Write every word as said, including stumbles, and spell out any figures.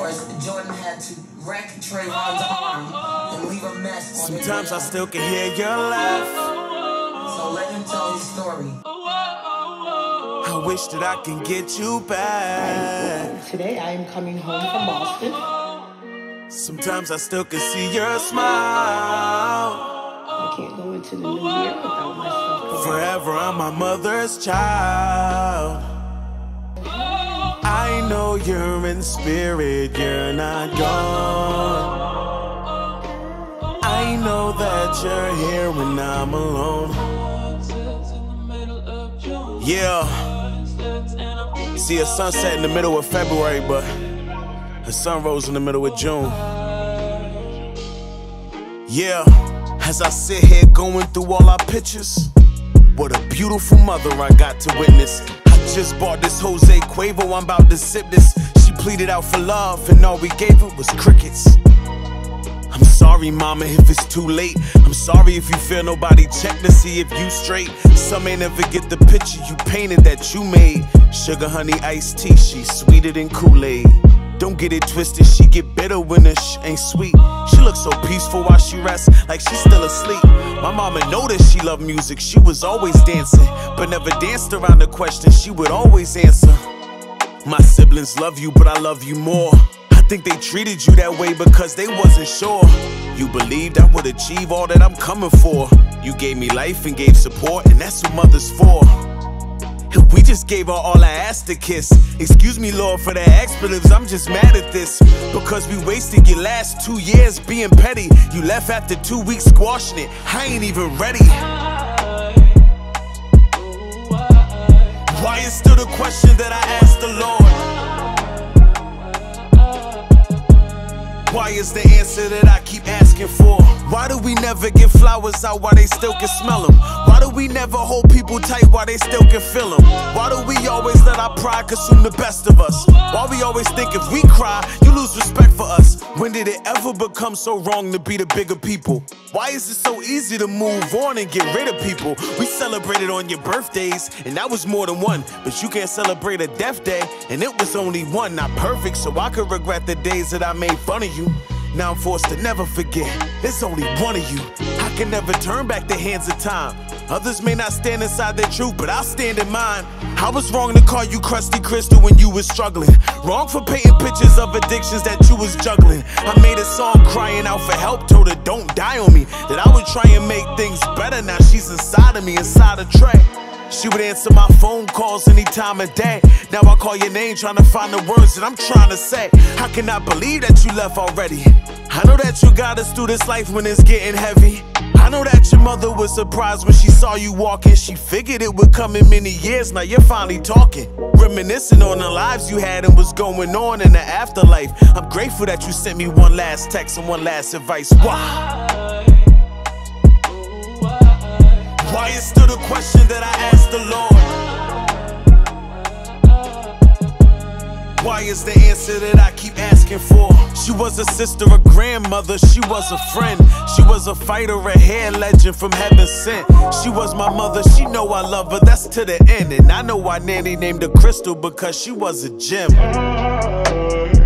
First, Jordan had to wreck Trayvon's arm and leave a mess on his Sometimes I still can hear your laugh. So let him tell his story. I wish that I can get you back. Today I am coming home from Boston. Sometimes I still can see your smile. I can't go into the new year without myself. Forever I'm my mother's child. I know you're in spirit, you're not gone. I know that you're here when I'm alone. Yeah. See a sunset in the middle of February, but the sun rose in the middle of June. Yeah. As I sit here going through all our pictures, what a beautiful mother I got to witness. I just bought this Jose Cuervo, I'm about to sip this. She pleaded out for love and all we gave her was crickets. I'm sorry mama if it's too late. I'm sorry if you feel nobody check to see if you straight. Some may never get the picture you painted that you made. Sugar, honey, iced tea, she's sweeter than Kool-Aid. Don't get it twisted, she get bitter when the sh ain't sweet. She looks so peaceful while she rests, like she's still asleep. My mama noticed she loved music, she was always dancing, but never danced around the question, she would always answer. My siblings love you, but I love you more. I think they treated you that way because they wasn't sure. You believed I would achieve all that I'm coming for. You gave me life and gave support, and that's what mother's for. And we just gave her all I asked to kiss. Excuse me, Lord, for the expletives, I'm just mad at this. Because we wasted your last two years being petty. You left after two weeks squashing it, I ain't even ready. Why is still the question that I asked the Lord? Why is the answer that I keep asking for? Why do we never give flowers out while they still can smell them? Why do we never hold people tight while they still can feel them? Why do we always let our pride consume the best of us? Why we always think if we cry, you lose respect for us? When did it ever become so wrong to be the bigger people? Why is it so easy to move on and get rid of people? We celebrated on your birthdays, and that was more than one. But you can't celebrate a death day, and it was only one. Not perfect, so I could regret the days that I made fun of you. Now I'm forced to never forget, there's only one of you. I can never turn back the hands of time. Others may not stand inside their truth, but I'll stand in mine. I was wrong to call you crusty crystal when you was struggling. Wrong for painting pictures of addictions that you was juggling. I made a song crying out for help, told her don't die on me, that I would try and make things better. Now she's inside of me, inside a tray. She would answer my phone calls any time of day. Now I call your name trying to find the words that I'm trying to say. I cannot believe that you left already. I know that you got us through this life when it's getting heavy. I know that your mother was surprised when she saw you walking. She figured it would come in many years, now you're finally talking. Reminiscing on the lives you had and what's going on in the afterlife. I'm grateful that you sent me one last text and one last advice. Why? Why is still the question that I asked the Lord? Why is the answer that I keep asking for? She was a sister, a grandmother, she was a friend. She was a fighter, a hair legend from heaven sent. She was my mother, she know I love her, that's to the end. And I know why Nanny named her Crystal, because she was a gem.